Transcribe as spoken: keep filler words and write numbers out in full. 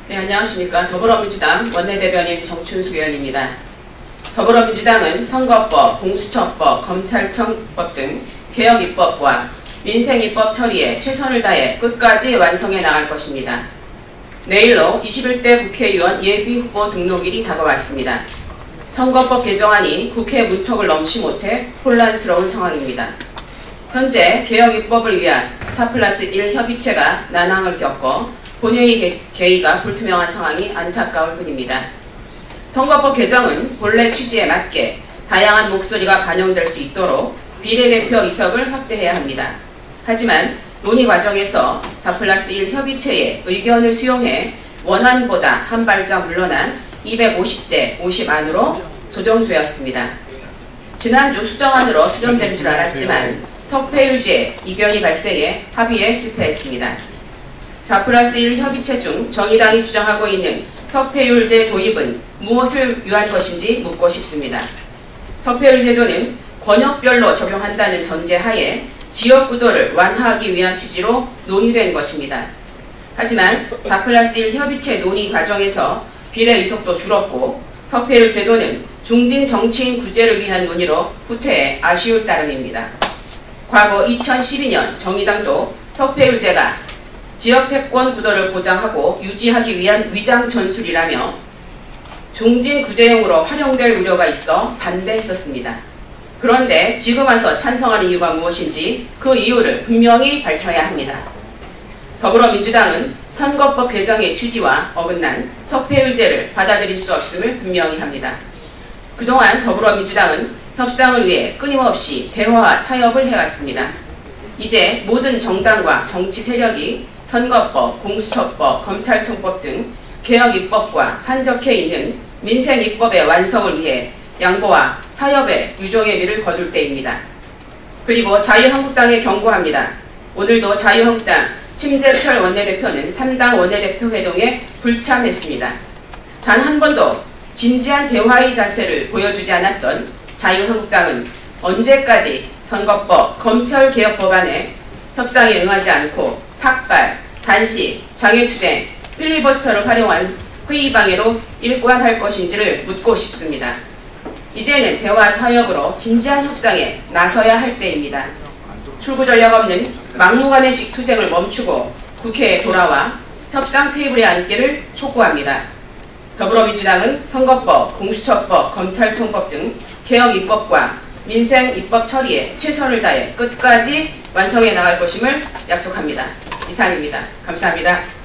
네, 안녕하십니까. 더불어민주당 원내대변인 정춘수 의원입니다. 더불어민주당은 선거법, 공수처법, 검찰청법 등 개혁 입법과 민생 입법 처리에 최선을 다해 끝까지 완성해 나갈 것입니다. 내일로 이십일 대 국회의원 예비후보 등록일이 다가왔습니다. 선거법 개정안이 국회 문턱을 넘지 못해 혼란스러운 상황입니다. 현재 개혁 입법을 위한 사 플러스 일 협의체가 난항을 겪어 본회의 개의가 불투명한 상황이 안타까울 뿐입니다. 선거법 개정은 본래 취지에 맞게 다양한 목소리가 반영될 수 있도록 비례대표 의석을 확대해야 합니다. 하지만 논의 과정에서 사 플러스 일 협의체의 의견을 수용해 원안보다 한 발짝 물러난 이백오십 대 오십 안으로 조정되었습니다. 지난주 수정안으로 수정될 줄 알았지만 석패율제 이견이 발생해 합의에 실패했습니다. 사 플러스 일 협의체 중 정의당이 주장하고 있는 석패율제 도입은 무엇을 위한 것인지 묻고 싶습니다. 석패율 제도는 권역별로 적용한다는 전제하에 지역구도를 완화하기 위한 취지로 논의된 것입니다. 하지만 사 플러스 일 협의체 논의 과정에서 비례 의석도 줄었고 석패율 제도는 중진 정치인 구제를 위한 논의로 후퇴해 아쉬울 따름입니다. 과거 이천십이 년 정의당도 석패율제가 지역 패권 구도를 보장하고 유지하기 위한 위장 전술이라며 중진 구제용으로 활용될 우려가 있어 반대했었습니다. 그런데 지금 와서 찬성하는 이유가 무엇인지 그 이유를 분명히 밝혀야 합니다. 더불어민주당은 선거법 개정의 취지와 어긋난 석패율제를 받아들일 수 없음을 분명히 합니다. 그동안 더불어민주당은 협상을 위해 끊임없이 대화와 타협을 해왔습니다. 이제 모든 정당과 정치 세력이 선거법, 공수처법, 검찰청법 등 개혁 입법과 산적해 있는 민생 입법의 완성을 위해 양보와 타협의 유종의 미를 거둘 때입니다. 그리고 자유한국당에 경고합니다. 오늘도 자유한국당 심재철 원내대표는 삼 당 원내대표 회동에 불참했습니다. 단 한 번도 진지한 대화의 자세를 보여주지 않았던 자유한국당은 언제까지 선거법, 검찰개혁 법안에 협상에 응하지 않고 삭발, 단식, 장애투쟁, 필리버스터를 활용한 회의방해로 일관할 것인지를 묻고 싶습니다. 이제는 대화 타협으로 진지한 협상에 나서야 할 때입니다. 출구 전략 없는 막무가내식 투쟁을 멈추고 국회에 돌아와 협상 테이블에 앉기를 촉구합니다. 더불어민주당은 선거법, 공수처법, 검찰청법 등 개혁 입법과 민생 입법 처리에 최선을 다해 끝까지 완성해 나갈 것임을 약속합니다. 이상입니다. 감사합니다.